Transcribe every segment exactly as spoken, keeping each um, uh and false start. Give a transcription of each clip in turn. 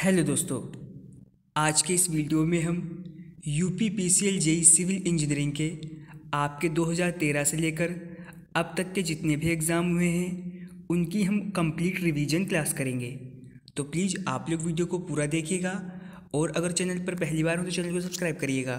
Hello दोस्तों, आज के इस वीडियो में हम UP PCL JE civil engineering के आपके दो हज़ार तेरह से लेकर अब तक के जितने भी एग्ज़ाम हुए हैं उनकी हम कंप्लीट रिवीजन क्लास करेंगे। तो प्लीज़ आप लोग वीडियो को पूरा देखिएगा और अगर चैनल पर पहली बार हो तो चैनल को सब्सक्राइब करिएगा।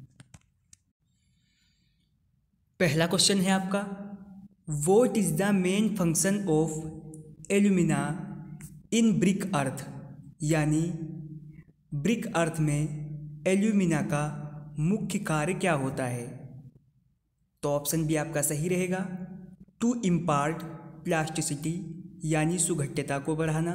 पहला क्वेश्चन है आपका, what is the main function of alumina in brick earth, यानी ब्रिक अर्थ में एल्यूमिना का मुख्य कार्य क्या होता है। तो ऑप्शन बी आपका सही रहेगा, टू इम्पार्ट प्लास्टिसिटी यानी सुघट्यता को बढ़ाना।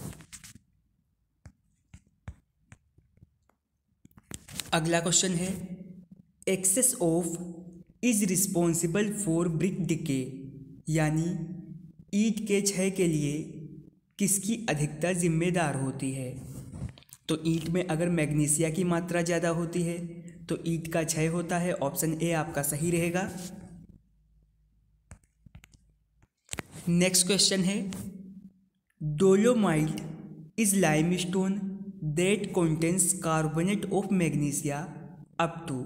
अगला क्वेश्चन है, excess of is responsible for brick decay, यानी ईंट के क्षय के लिए किसकी अधिकता जिम्मेदार होती है। तो ईंट में अगर मैग्नीशिया की मात्रा ज़्यादा होती है तो ईंट का क्षय होता है। ऑप्शन ए आपका सही रहेगा। नेक्स्ट क्वेश्चन है, dolomite is limestone that contains carbonate of magnesia up to.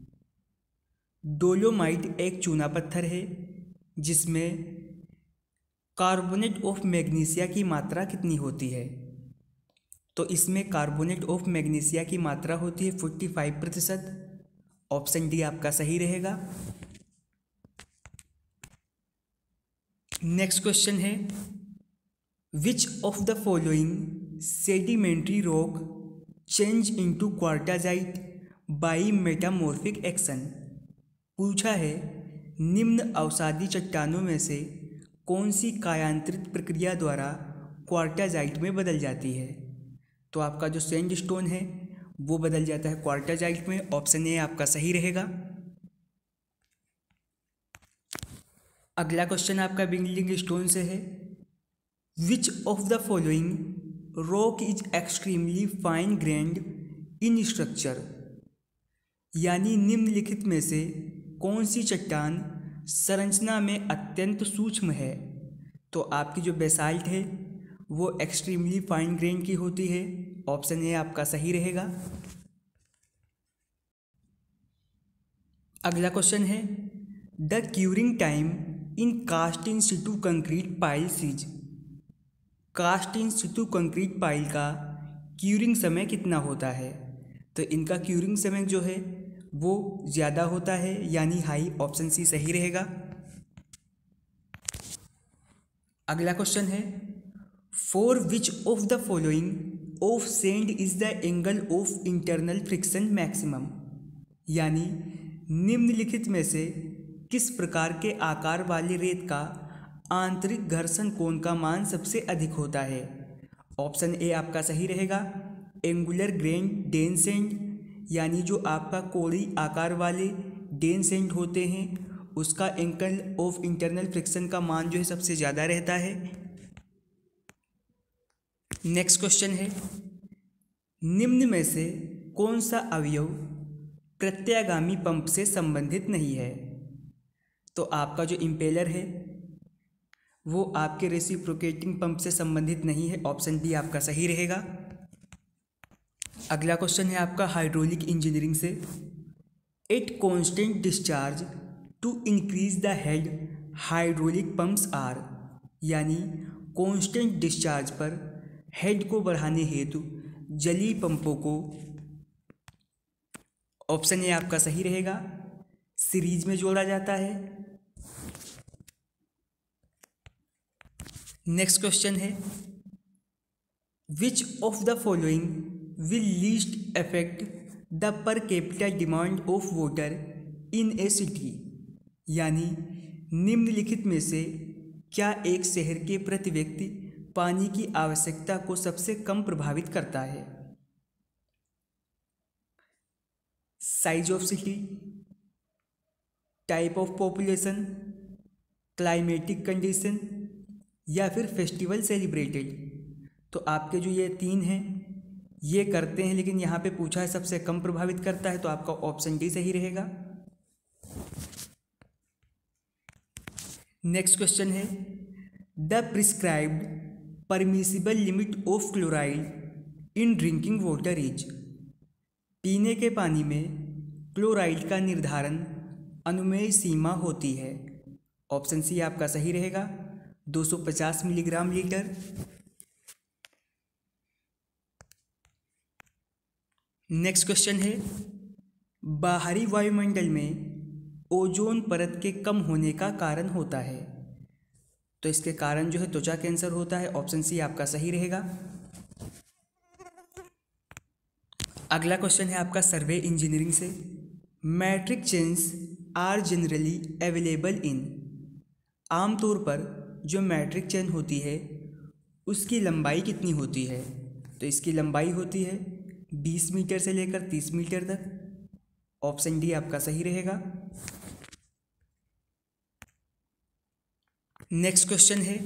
Dolomite एक चूना पत्थर है जिसमें कार्बोनेट ऑफ मैग्नीशिया की मात्रा कितनी होती है। तो इसमें कार्बोनेट ऑफ मैग्नीशिया की मात्रा होती है पैंतालीस प्रतिशत। ऑप्शन डी आपका सही रहेगा। नेक्स्ट क्वेश्चन है, which of the following sedimentary rock change into quartzite by metamorphic action. पूछा है, निम्न अवसादी चट्टानों में से कौन सी कायांतरित प्रक्रिया द्वारा क्वार्टाजाइट में बदल जाती है। तो आपका जो सैंडस्टोन है वो बदल जाता है क्वार्टाजाइट में। ऑप्शन ए आपका सही रहेगा। अगला क्वेश्चन आपका बिल्डिंग स्टोन से है, which of the following rock is extremely fine grained in structure, यानी निम्नलिखित में से कौन सी चट्टान संरचना में अत्यंत सूक्ष्म है। तो आपकी जो बेसाल्ट है वो एक्सट्रीमली फाइन ग्रेन की होती है। ऑप्शन ए आपका सही रहेगा। अगला क्वेश्चन है, the curing time in cast in situ concrete piles is. Cast in situ concrete pile का क्यूरिंग समय कितना होता है। तो इनका क्यूरिंग समय जो है वो ज़्यादा होता है, यानी हाई। ऑप्शन सी सही रहेगा। अगला क्वेश्चन है, for which of the following of sand is the angle of internal friction maximum, यानी निम्नलिखित में से किस प्रकार के आकार वाले रेत का आंतरिक घर्षण कोण का मान सबसे अधिक होता है। ऑप्शन ए आपका सही रहेगा, एंगुलर ग्रेन डेंसेंट, यानी जो आपका कोड़ी आकार वाले डेंसेंट होते हैं उसका एंगल ऑफ इंटरनल फ्रिक्शन का मान जो है सबसे ज़्यादा रहता है। नेक्स्ट क्वेश्चन है, निम्न में से कौन सा अवयव प्रत्यागामी पंप से संबंधित नहीं है। तो आपका जो इम्पेलर है वो आपके रेसिप्रोकेटिंग पंप से संबंधित नहीं है। ऑप्शन बी आपका सही रहेगा। अगला क्वेश्चन है आपका हाइड्रोलिक इंजीनियरिंग से, at constant discharge to increase the head hydraulic pumps are, यानी कांस्टेंट डिस्चार्ज पर हेड को बढ़ाने हेतु जलीय पंपों को, ऑप्शन ए आपका सही रहेगा, सीरीज में जोड़ा जाता है। नेक्स्ट क्वेश्चन है, which of the following will least affect the per capita demand of water in a city, यानी निम्नलिखित में से क्या एक शहर के प्रति व्यक्ति पानी की आवश्यकता को सबसे कम प्रभावित करता है। Size of city, type of population, climatic condition या फिर फेस्टिवल सेलिब्रेटेड। तो आपके जो ये तीन हैं ये करते हैं, लेकिन यहाँ पे पूछा है सबसे कम प्रभावित करता है, तो आपका ऑप्शन डी सही रहेगा। नेक्स्ट क्वेश्चन है, the prescribed permissible limit of chloride in drinking water is. पीने के पानी में क्लोराइड का निर्धारण अनुमेय सीमा होती है। ऑप्शन सी आपका सही रहेगा, दो सौ पचास मिलीग्राम लीटर। नेक्स्ट क्वेश्चन है, बाहरी वायुमंडल में ओजोन परत के कम होने का कारण होता है। तो इसके कारण जो है त्वचा कैंसर होता है। ऑप्शन सी आपका सही रहेगा। अगला क्वेश्चन है आपका सर्वे इंजीनियरिंग से, metric chains are generally available in. आमतौर पर जो मैट्रिक चेन होती है उसकी लंबाई कितनी होती है। तो इसकी लंबाई होती है बीस मीटर से लेकर तीस मीटर तक। ऑप्शन डी आपका सही रहेगा। नेक्स्ट क्वेश्चन है,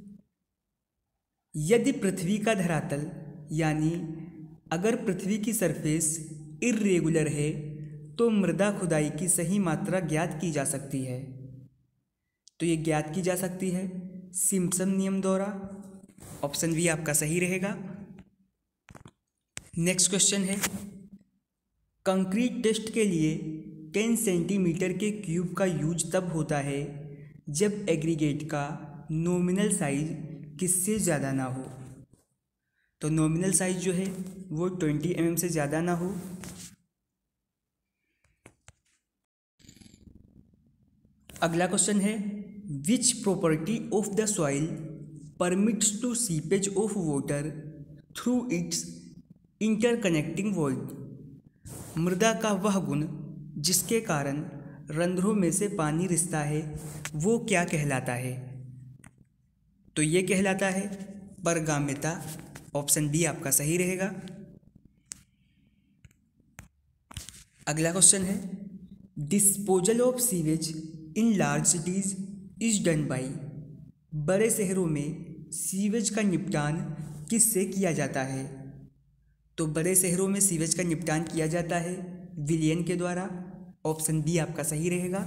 यदि पृथ्वी का धरातल यानी अगर पृथ्वी की सरफेस इर्रेगुलर है तो मृदा खुदाई की सही मात्रा ज्ञात की जा सकती है। तो ये ज्ञात की जा सकती है सिम्पसन नियम द्वारा। ऑप्शन बी आपका सही रहेगा। नेक्स्ट क्वेश्चन है, कंक्रीट टेस्ट के लिए दस सेंटीमीटर के क्यूब का यूज तब होता है जब एग्रीगेट का नॉमिनल साइज किससे ज़्यादा ना हो। तो नॉमिनल साइज जो है वो बीस एम एम से ज़्यादा ना हो। अगला क्वेश्चन है, which property of the soil permits to seepage of water through its interconnecting void. मृदा का वह गुण जिसके कारण रंध्रों में से पानी रिसता है वो क्या कहलाता है। तो ये कहलाता है परगामिता। ऑप्शन बी आपका सही रहेगा। अगला क्वेश्चन है, disposal of sewage in large cities is done by. बड़े शहरों में सीवेज का निपटान किससे किया जाता है। तो बड़े शहरों में सीवेज का निपटान किया जाता है विलियन के द्वारा। ऑप्शन बी आपका सही रहेगा।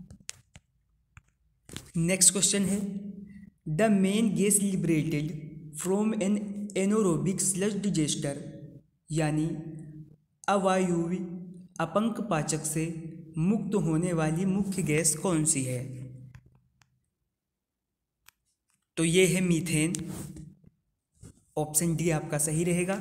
नेक्स्ट क्वेश्चन है, the main gas liberated from an anaerobic sludge digester यानी अवायवीय अपंक पाचक से मुक्त होने वाली मुख्य गैस कौन सी है। तो ये है मीथेन। ऑप्शन डी आपका सही रहेगा।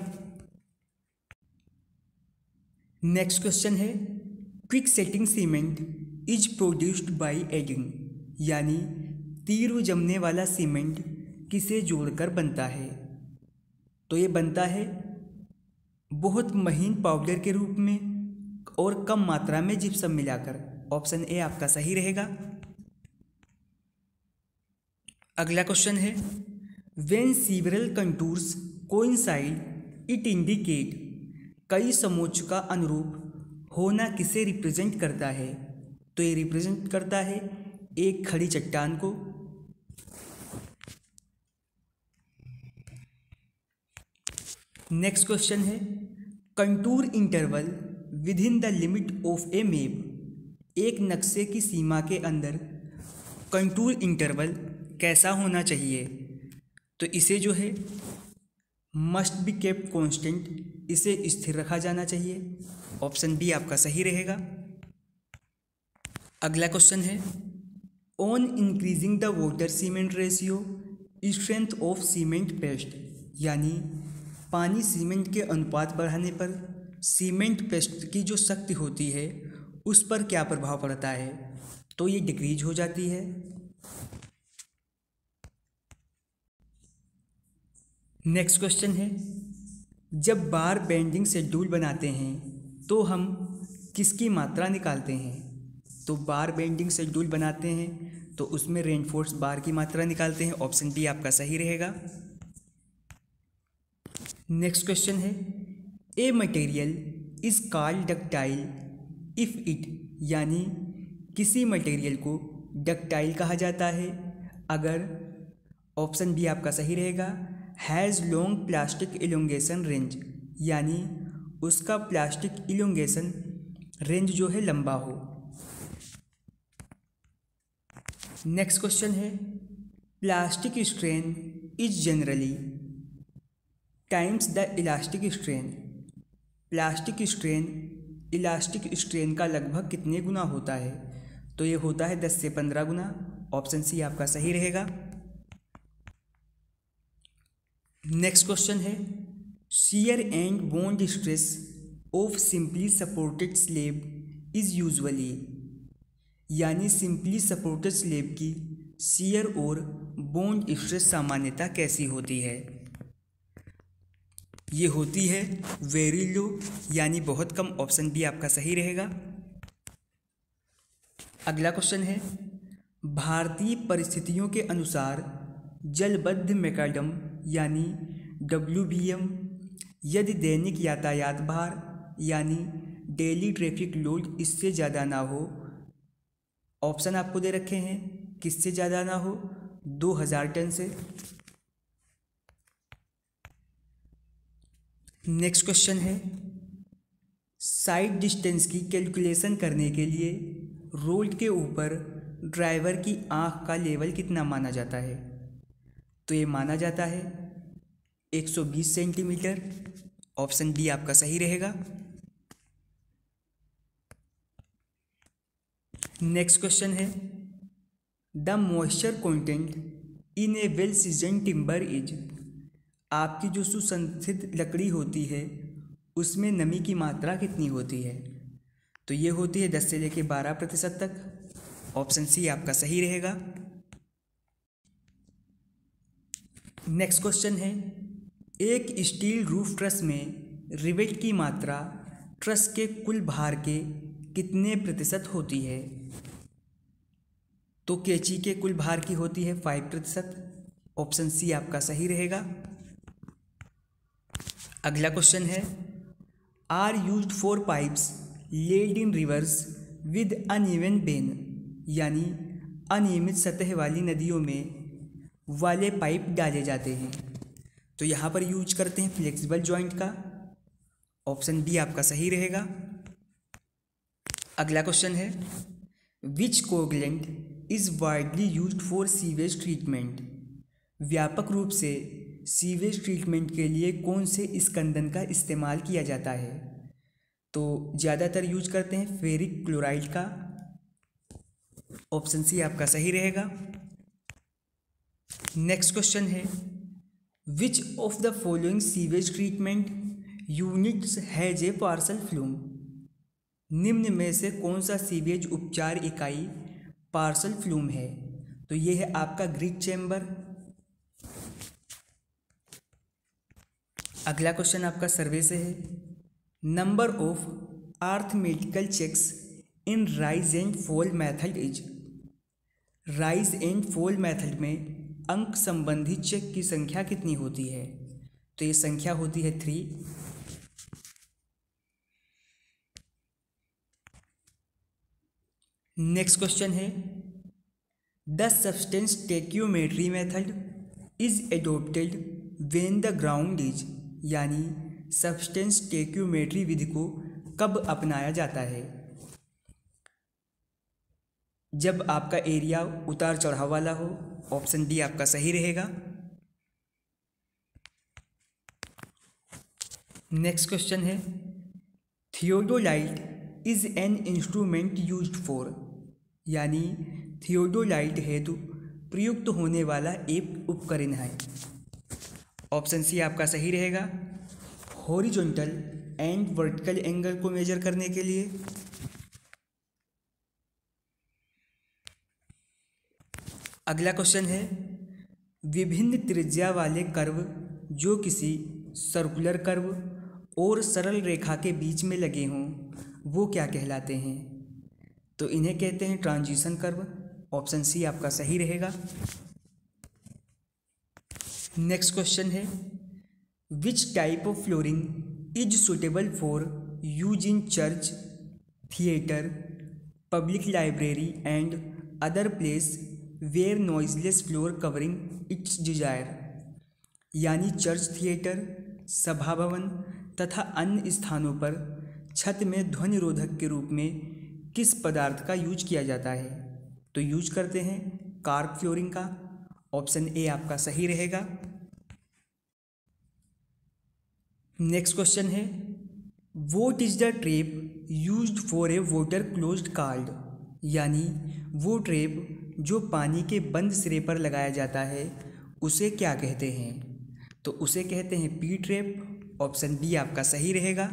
नेक्स्ट क्वेश्चन है, quick setting cement is produced by adding यानी तीव्र जमने वाला सीमेंट किसे जोड़कर बनता है। तो ये बनता है बहुत महीन पाउडर के रूप में और कम मात्रा में जिप्सम मिलाकर। ऑप्शन ए आपका सही रहेगा। अगला क्वेश्चन है, when several contours coincide it indicate. कई समोच्च का अनुरूप होना किसे रिप्रेजेंट करता है। तो ये रिप्रेजेंट करता है एक खड़ी चट्टान को। नेक्स्ट क्वेश्चन है, contour interval within the limit of a map. एक नक्शे की सीमा के अंदर कंटूर इंटरवल कैसा होना चाहिए। तो इसे जो है मस्ट बी केप्ट कांस्टेंट, इसे स्थिर रखा जाना चाहिए। ऑप्शन बी आपका सही रहेगा। अगला क्वेश्चन है, on increasing the water cement ratio strength of cement paste यानी पानी सीमेंट के अनुपात बढ़ाने पर सीमेंट पेस्ट की जो शक्ति होती है उस पर क्या प्रभाव पड़ता है। तो ये डिक्रीज हो जाती है। नेक्स्ट क्वेश्चन है, जब बार बेंडिंग शेड्यूल बनाते हैं तो हम किसकी मात्रा निकालते हैं। तो बार बेंडिंग शेड्यूल बनाते हैं तो उसमें रेनफोर्स बार की मात्रा निकालते हैं। ऑप्शन बी आपका सही रहेगा। नेक्स्ट क्वेश्चन है, a material is called ductile if it यानी किसी मटेरियल को डक्टाइल कहा जाता है अगर। ऑप्शन बी आपका सही रहेगा, has long plastic elongation range यानी उसका प्लास्टिक इलोंगेशन रेंज जो है लंबा हो। नेक्स्ट क्वेश्चन है, plastic strain is generally times the elastic strain. Plastic strain elastic strain का लगभग कितने गुना होता है? तो ये होता है दस से पंद्रह गुना। ऑप्शन सी आपका सही रहेगा। नेक्स्ट क्वेश्चन है, shear and bond stress of simply supported slab is usually, यानी सिंपली सपोर्टेड स्लेब की शियर और बॉन्ड स्ट्रेस सामान्यता कैसी होती है? ये होती है वेरी लो, यानी बहुत कम। ऑप्शन बी आपका सही रहेगा। अगला क्वेश्चन है, भारतीय परिस्थितियों के अनुसार जलबद्ध मैकाडम यानी डब्ल्यू बी एम यदि दैनिक यातायात भार यानी डेली ट्रैफिक लोड इससे ज़्यादा ना हो, ऑप्शन आपको दे रखे हैं, किससे ज़्यादा ना हो? दो हज़ार टन से। नेक्स्ट क्वेश्चन है, साइड डिस्टेंस की कैलकुलेशन करने के लिए रोड के ऊपर ड्राइवर की आंख का लेवल कितना माना जाता है? तो ये माना जाता है एक सौ बीस सेंटीमीटर। ऑप्शन बी आपका सही रहेगा। नेक्स्ट क्वेश्चन है, the moisture content in a well season timber is, आपकी जो सुसंस्थित लकड़ी होती है उसमें नमी की मात्रा कितनी होती है? तो ये होती है दस से लेकर बारह प्रतिशत तक। ऑप्शन सी आपका सही रहेगा। नेक्स्ट क्वेश्चन है, एक स्टील रूफ ट्रस में रिवेट की मात्रा ट्रस के कुल भार के कितने प्रतिशत होती है? तो कैंची के कुल भार की होती है फाइव प्रतिशत। ऑप्शन सी आपका सही रहेगा। अगला क्वेश्चन है, are used for pipes laid in rivers with uneven bed, यानी अनियमित सतह वाली नदियों में वाले पाइप डाले जाते हैं। तो यहाँ पर यूज करते हैं फ्लेक्सिबल जॉइंट का। ऑप्शन बी आपका सही रहेगा। अगला क्वेश्चन है, which coagulant is widely used for sewage treatment, व्यापक रूप से सीवेज ट्रीटमेंट के लिए कौन से स्कंदन का इस्तेमाल किया जाता है? तो ज़्यादातर यूज करते हैं फेरिक क्लोराइड का। ऑप्शन सी आपका सही रहेगा। नेक्स्ट क्वेश्चन है, which of the following sewage treatment units has a Parshall flume, निम्न में से कौन सा सीवेज उपचार इकाई पार्सल फ्लूम है? तो ये है आपका ग्रिड चैम्बर। अगला क्वेश्चन आपका सर्वे से है, number of arithmetical checks in rise and fall method is, rise and fall method में अंक संबंधी चेक की संख्या कितनी होती है? तो ये संख्या होती है थ्री। नेक्स्ट क्वेश्चन है, the substance stoichiometry method is adopted when the ground is, यानी सब्सटेंस स्टोइकियोमेट्री विधि को कब अपनाया जाता है? जब आपका एरिया उतार चढ़ाव वाला हो। ऑप्शन डी आपका सही रहेगा। नेक्स्ट क्वेश्चन है, theodolite is an instrument used for, यानी थियोडोलाइट हेतु प्रयुक्त होने वाला एक उपकरण है। ऑप्शन सी आपका सही रहेगा। हॉरिजॉन्टल एंड वर्टिकल एंगल को मेजर करने के लिए। अगला क्वेश्चन है, विभिन्न त्रिज्या वाले कर्व जो किसी सर्कुलर कर्व और सरल रेखा के बीच में लगे हों वो क्या कहलाते हैं? तो इन्हें कहते हैं ट्रांजिशन कर्व। ऑप्शन सी आपका सही रहेगा। नेक्स्ट क्वेश्चन है, which type of flooring is suitable for use in church, theatre, public library and other place where noiseless floor covering its desire, यानी चर्च, थिएटर, सभा भवन तथा अन्य स्थानों पर छत में ध्वनि रोधक के रूप में किस पदार्थ का यूज किया जाता है? तो यूज करते हैं कार्प फ्लोरिंग का। ऑप्शन ए आपका सही रहेगा। नेक्स्ट क्वेश्चन है, what is the trap used for a water closed card, यानी वो ट्रेप जो पानी के बंद सिरे पर लगाया जाता है उसे क्या कहते हैं? तो उसे कहते हैं पी ट्रेप। ऑप्शन बी आपका सही रहेगा।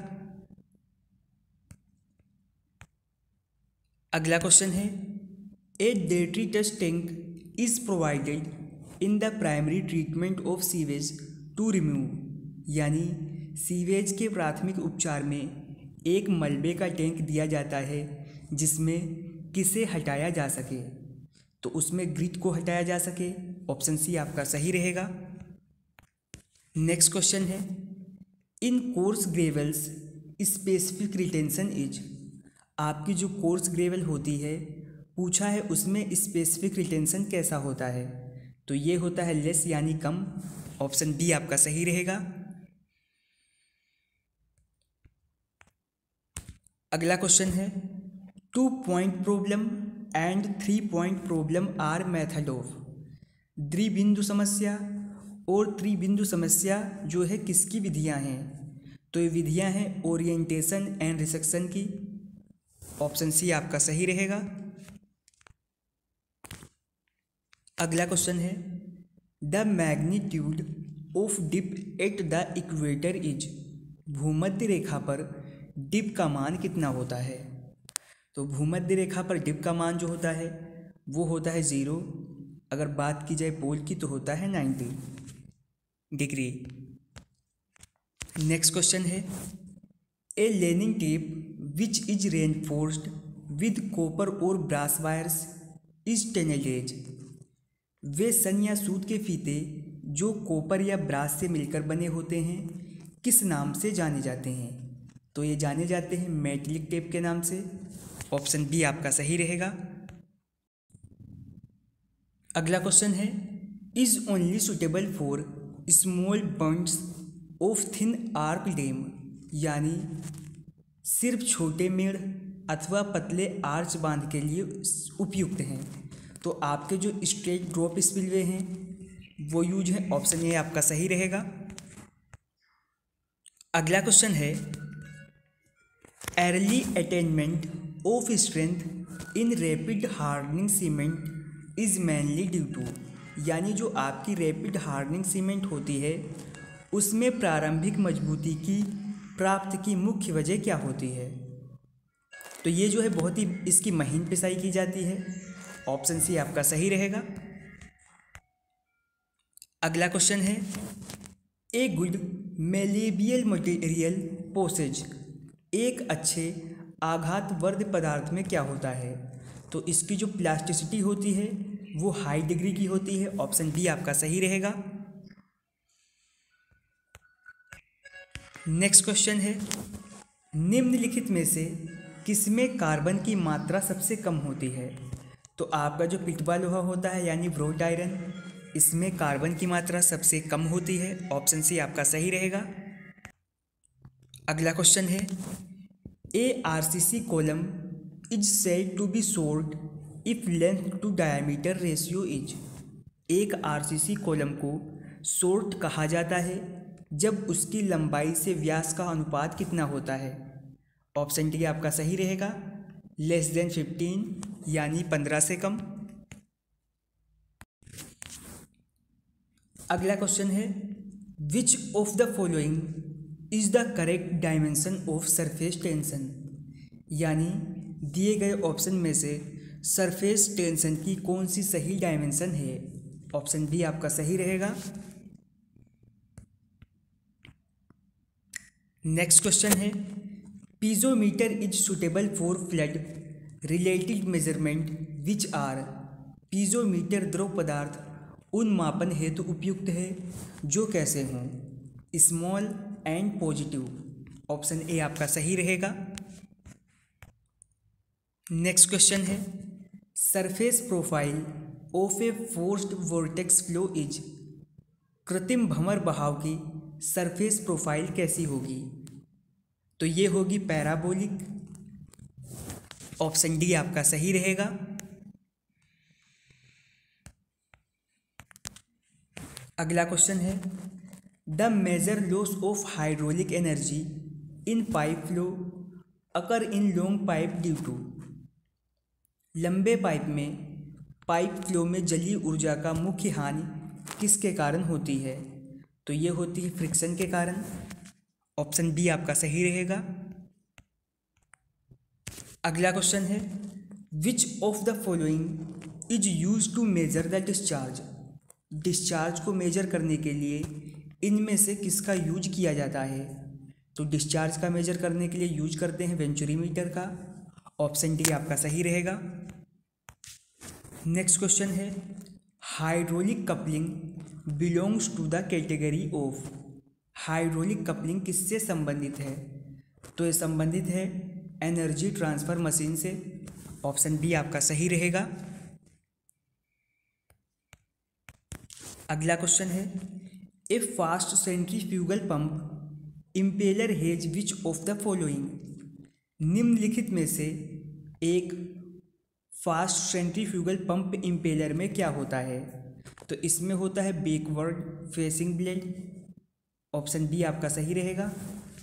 अगला क्वेश्चन है, a detritus tank is provided in the primary treatment of sewage to remove, यानी सीवेज के प्राथमिक उपचार में एक मलबे का टैंक दिया जाता है जिसमें किसे हटाया जा सके? तो उसमें ग्रिट को हटाया जा सके। ऑप्शन सी आपका सही रहेगा। नेक्स्ट क्वेश्चन है, in coarse gravels specific retention is, आपकी जो कोर्स ग्रेवल होती है पूछा है उसमें स्पेसिफिक रिटेंशन कैसा होता है? तो ये होता है लेस यानी कम। ऑप्शन बी आपका सही रहेगा। अगला क्वेश्चन है, two point problem and three point problem are method of, द्विबिंदु समस्या और त्रिबिंदु समस्या जो है किसकी विधियां हैं? तो ये विधियां हैं ओरिएंटेशन एंड रिसेक्शन की। ऑप्शन सी आपका सही रहेगा। अगला क्वेश्चन है, the magnitude of dip at the equator is, भूमध्य रेखा पर डिप का मान कितना होता है? तो भूमध्य रेखा पर डिप का मान जो होता है वो होता है ज़ीरो। अगर बात की जाए पोल की तो होता है नाइन्टी डिग्री। नेक्स्ट क्वेश्चन है, a linen tape which is reinforced with copper और ब्रास वायर्स इज टेनेलेज, वे सन या सूत के फीते जो कॉपर या ब्रास से मिलकर बने होते हैं किस नाम से जाने जाते हैं? तो ये जाने जाते हैं मेटलिक टेप के नाम से। ऑप्शन बी आपका सही रहेगा। अगला क्वेश्चन है, is only suitable for small bunds of thin arch dam, यानी सिर्फ छोटे मेड़ अथवा पतले आर्च बांध के लिए उपयुक्त हैं। तो आपके जो स्ट्रेट ड्रॉप स्पिलवे हैं वो यूज है। ऑप्शन ए आपका सही रहेगा। अगला क्वेश्चन है, early attainment of strength in rapid hardening cement is mainly due to, यानी जो आपकी रैपिड हार्डनिंग सीमेंट होती है उसमें प्रारंभिक मजबूती की प्राप्त की मुख्य वजह क्या होती है? तो ये जो है बहुत ही इसकी महीन पिसाई की जाती है। ऑप्शन सी आपका सही रहेगा। अगला क्वेश्चन है, ए गुड मेलेबियल मटेरियल पोसेज, एक अच्छे आघातवर्ध पदार्थ में क्या होता है? तो इसकी जो प्लास्टिसिटी होती है वो हाई डिग्री की होती है। ऑप्शन बी आपका सही रहेगा। नेक्स्ट क्वेश्चन है, निम्नलिखित में से किसमें कार्बन की मात्रा सबसे कम होती है? तो आपका जो पिटवा लोहा होता है यानी ब्रोट आयरन, इसमें कार्बन की मात्रा सबसे कम होती है। ऑप्शन सी आपका सही रहेगा। अगला क्वेश्चन है, a RCC column is said to be short if length to diameter ratio is, एक आरसीसी कॉलम को शॉर्ट कहा जाता है जब उसकी लंबाई से व्यास का अनुपात कितना होता है? ऑप्शन डी आपका सही रहेगा, लेस देन फिफ्टीन यानी पंद्रह से कम। अगला क्वेश्चन है, which of the following is the correct dimension of surface tension, यानी दिए गए ऑप्शन में से सरफेस टेंशन की कौन सी सही डायमेंशन है? ऑप्शन बी आपका सही रहेगा। नेक्स्ट क्वेश्चन है, piezometer is suitable for fluid related measurement which are, piezometer द्रव पदार्थ उन मापन हेतु उपयुक्त है जो कैसे हों? Small and positive. Option A आपका सही रहेगा। नेक्स्ट क्वेश्चन है, surface profile of a forced vortex flow is, कृत्रिम भंवर बहाव की सरफेस प्रोफाइल कैसी होगी? तो ये होगी पैराबोलिक। ऑप्शन डी आपका सही रहेगा। अगला क्वेश्चन है, the major loss of hydraulic energy in pipe flow occur in long pipe due to. लंबे पाइप में पाइप फ्लो में जलीय ऊर्जा का मुख्य हानि किसके कारण होती है? तो ये होती है फ्रिक्शन के कारण। ऑप्शन बी आपका सही रहेगा। अगला क्वेश्चन है which of the following is use to measure the discharge. Discharge को मेजर करने के लिए इनमें से किसका यूज किया जाता है? तो डिस्चार्ज का मेजर करने के लिए यूज करते हैं वेंचुरीमीटर का। ऑप्शन डी आपका सही रहेगा। नेक्स्ट क्वेश्चन है hydraulic coupling belongs to the category of. Hydraulic coupling किससे संबंधित है? तो ये संबंधित है एनर्जी ट्रांसफर मशीन से। ऑप्शन बी आपका सही रहेगा। अगला क्वेश्चन है a fast centrifugal pump impeller has which of the following. निम्नलिखित में से एक फास्ट सेंट्रीफ्यूगल पंप इम्पेलर में क्या होता है? तो इसमें होता है backward facing blade. Option B आपका सही रहेगा।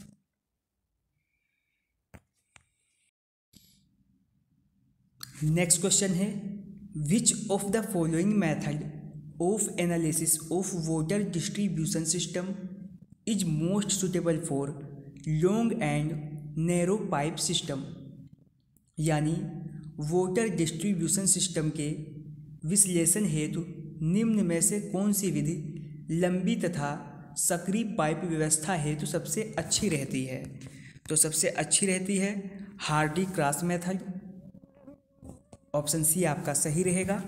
नेक्स्ट क्वेश्चन है which of the following method of analysis of water distribution system is most suitable for long and narrow pipe system. यानी वाटर डिस्ट्रीब्यूशन सिस्टम के विश्लेषण हेतु निम्न में से कौन सी विधि लंबी तथा सक्रिय पाइप व्यवस्था हेतु सबसे अच्छी रहती है? तो सबसे अच्छी रहती है Hardy Cross method. Option C आपका सही रहेगा।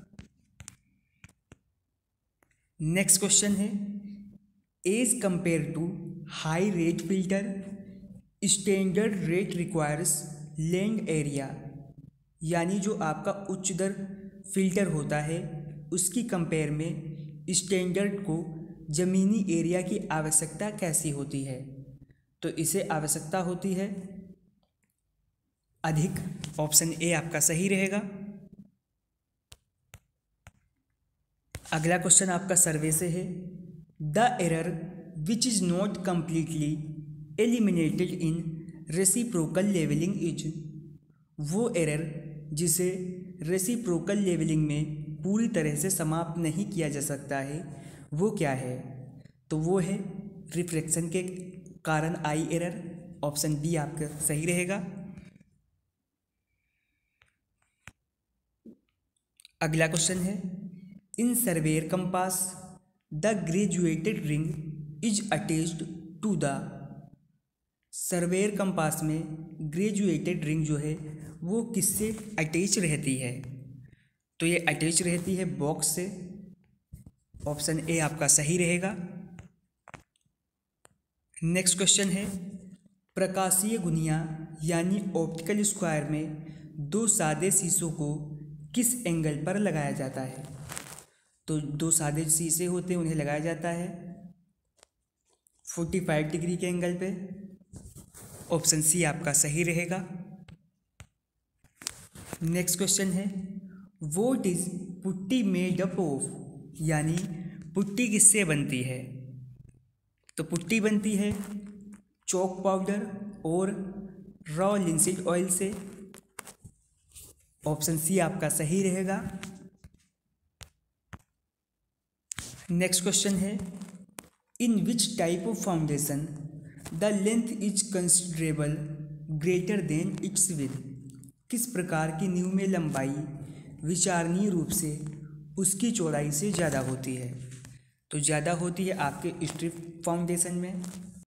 नेक्स्ट क्वेश्चन है as compare to high rate filter standard rate requires land area. यानी जो आपका उच्च दर फिल्टर होता है उसकी कंपेयर में स्टैंडर्ड को ज़मीनी एरिया की आवश्यकता कैसी होती है? तो इसे आवश्यकता होती है अधिक। ऑप्शन ए आपका सही रहेगा। अगला क्वेश्चन आपका सर्वे से है the error which is not completely eliminated in reciprocal levelling is. वो एरर जिसे रेसिप्रोकल लेवलिंग में पूरी तरह से समाप्त नहीं किया जा सकता है वो क्या है? तो वो है रिफ्लेक्शन के कारण आई एरर। ऑप्शन बी आपका सही रहेगा। अगला क्वेश्चन है in surveyor compass the graduated ring is attached to the. Surveyor compass में ग्रेजुएटेड रिंग जो है वो किससे अटैच रहती है? तो ये अटैच रहती है बॉक्स से। ऑप्शन ए आपका सही रहेगा। नेक्स्ट क्वेश्चन है प्रकाशीय गुनिया यानी ऑप्टिकल स्क्वायर में दो सादे शीशों को किस एंगल पर लगाया जाता है? तो दो सादे शीशे होते हैं उन्हें लगाया जाता है पैंतालीस डिग्री के एंगल पे। ऑप्शन सी आपका सही रहेगा। नेक्स्ट क्वेश्चन है what is putty made up of. यानी पुट्टी किससे बनती है? तो पुट्टी बनती है चॉक पाउडर और रॉ लिंसीड ऑयल से। ऑप्शन सी आपका सही रहेगा। नेक्स्ट क्वेश्चन है in which type of foundation the length is considerable greater than its width. किस प्रकार की नींव में लंबाई विचारणीय रूप से उसकी चौड़ाई से ज़्यादा होती है? तो ज़्यादा होती है आपके स्ट्रिप फाउंडेशन में।